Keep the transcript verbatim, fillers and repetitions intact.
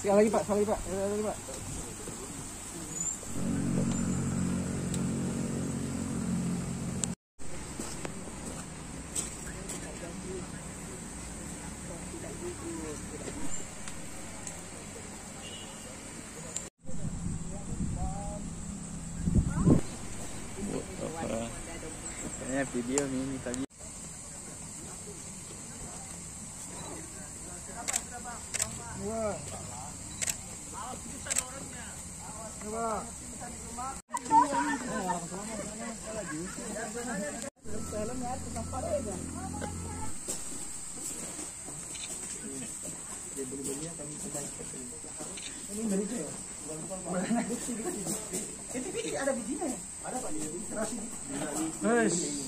Sekali lagi Pak, sekali lagi Pak, sekali lagi Pak. Kayaknya video ini tadi. Dua. Dua. Ini dari itu ya? Itu ada bijinya ya? Ada Pak, terasi.